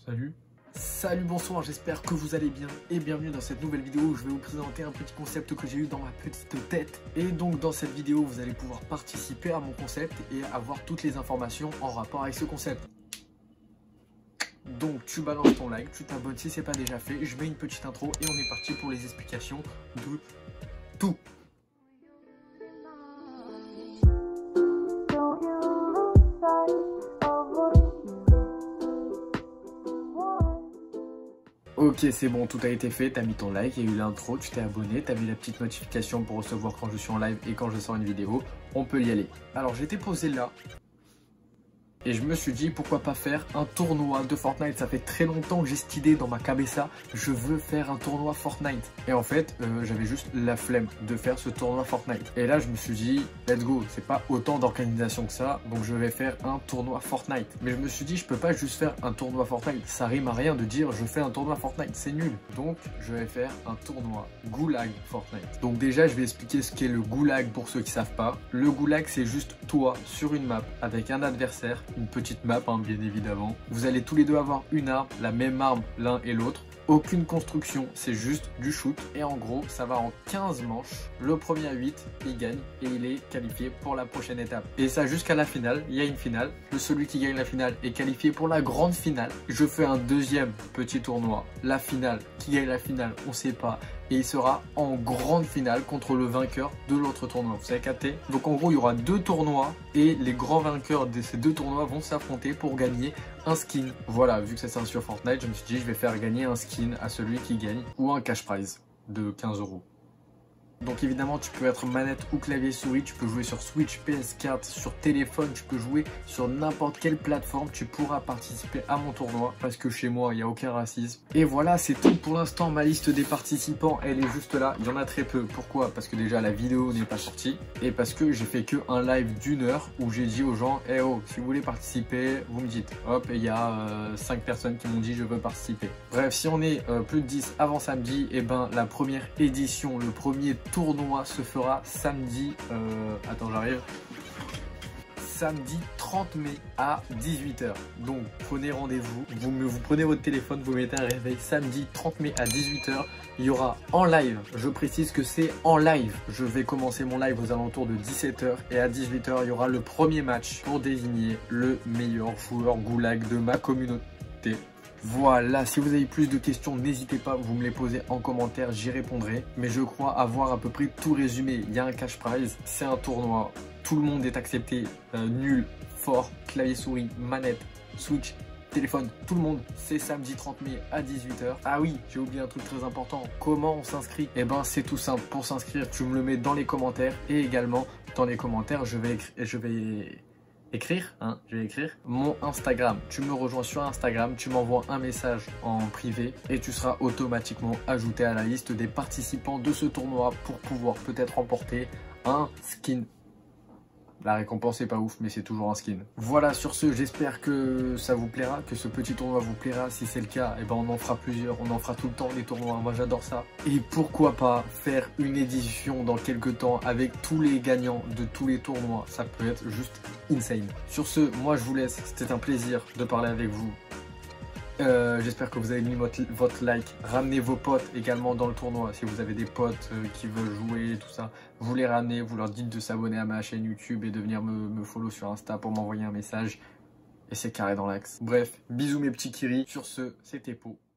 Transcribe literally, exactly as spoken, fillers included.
Salut. Salut, bonsoir, j'espère que vous allez bien et bienvenue dans cette nouvelle vidéo où je vais vous présenter un petit concept que j'ai eu dans ma petite tête. Et donc dans cette vidéo, vous allez pouvoir participer à mon concept et avoir toutes les informations en rapport avec ce concept. Donc tu balances ton like, tu t'abonnes si c'est pas déjà fait, je mets une petite intro et on est parti pour les explications de tout. Ok, c'est bon, tout a été fait, t'as mis ton like, il y a eu l'intro, tu t'es abonné, t'as vu la petite notification pour recevoir quand je suis en live et quand je sors une vidéo, on peut y aller. Alors j'étais posé là et je me suis dit pourquoi pas faire un tournoi de Fortnite. Ça fait très longtemps que j'ai cette idée dans ma cabeza, je veux faire un tournoi Fortnite. Et en fait, euh, j'avais juste la flemme de faire ce tournoi Fortnite. Et là je me suis dit, let's go, c'est pas autant d'organisation que ça, donc je vais faire un tournoi Fortnite. Mais je me suis dit, je peux pas juste faire un tournoi Fortnite, ça rime à rien de dire je fais un tournoi Fortnite, c'est nul. Donc je vais faire un tournoi Goulag Fortnite. Donc déjà je vais expliquer ce qu'est le Goulag pour ceux qui savent pas. Le Goulag c'est juste toi sur une map avec un adversaire, une petite map hein, bien évidemment. Vous allez tous les deux avoir une arme, la même arme l'un et l'autre. Aucune construction, c'est juste du shoot. Et en gros, ça va en quinze manches. Le premier à huit, il gagne et il est qualifié pour la prochaine étape. Et ça jusqu'à la finale, il y a une finale. Le celui qui gagne la finale est qualifié pour la grande finale. Je fais un deuxième petit tournoi. La finale, qui gagne la finale, on sait pas. Et il sera en grande finale contre le vainqueur de l'autre tournoi. Vous avez capté? Donc en gros, il y aura deux tournois et les grands vainqueurs de ces deux tournois vont s'affronter pour gagner un skin. Voilà, vu que c'est ça sur Fortnite, je me suis dit je vais faire gagner un skin à celui qui gagne ou un cash prize de quinze euros. Donc évidemment tu peux être manette ou clavier souris, tu peux jouer sur Switch, P S quatre, sur téléphone, tu peux jouer sur n'importe quelle plateforme, tu pourras participer à mon tournoi parce que chez moi il n'y a aucun racisme. Et voilà, c'est tout pour l'instant, ma liste des participants elle est juste là, il y en a très peu. Pourquoi? Parce que déjà la vidéo n'est pas sortie et parce que j'ai fait que un live d'une heure où j'ai dit aux gens, eh oh, si vous voulez participer, vous me dites. Hop, et il y a euh, cinq personnes qui m'ont dit je veux participer. Bref, si on est euh, plus de dix avant samedi, et ben la première édition, le premier tournoi se fera samedi, euh, attends j'arrive, samedi trente mai à dix-huit heures. Donc prenez rendez-vous, vous, vous prenez votre téléphone, vous mettez un réveil samedi trente mai à dix-huit heures. Il y aura en live, je précise que c'est en live. Je vais commencer mon live aux alentours de dix-sept heures et à dix-huit heures il y aura le premier match pour désigner le meilleur joueur Goulag de ma communauté. Voilà, si vous avez plus de questions, n'hésitez pas, vous me les posez en commentaire, j'y répondrai. Mais je crois avoir à peu près tout résumé. Il y a un cash prize, c'est un tournoi, tout le monde est accepté, euh, nul, fort, clavier souris, manette, Switch, téléphone, tout le monde. C'est samedi trente mai à dix-huit heures. Ah oui, j'ai oublié un truc très important, comment on s'inscrit? Eh ben c'est tout simple, pour s'inscrire, tu me le mets dans les commentaires et également dans les commentaires, je vais écrire, je vais... écrire, hein, je vais écrire mon Instagram. Tu me rejoins sur Instagram, tu m'envoies un message en privé et tu seras automatiquement ajouté à la liste des participants de ce tournoi pour pouvoir peut-être remporter un skin. La récompense est pas ouf, mais c'est toujours un skin. Voilà, sur ce, j'espère que ça vous plaira, que ce petit tournoi vous plaira. Si c'est le cas, eh ben on en fera plusieurs, on en fera tout le temps des tournois. Moi, j'adore ça. Et pourquoi pas faire une édition dans quelques temps avec tous les gagnants de tous les tournois. Ça peut être juste insane. Sur ce, moi, je vous laisse. C'était un plaisir de parler avec vous. Euh, J'espère que vous avez mis votre, votre like. Ramenez vos potes également dans le tournoi. Si vous avez des potes euh, qui veulent jouer, tout ça, vous les ramenez, vous leur dites de s'abonner à ma chaîne YouTube et de venir me, me follow sur Insta pour m'envoyer un message. Et c'est carré dans l'axe. Bref, bisous mes petits kiris. Sur ce, c'était Pau.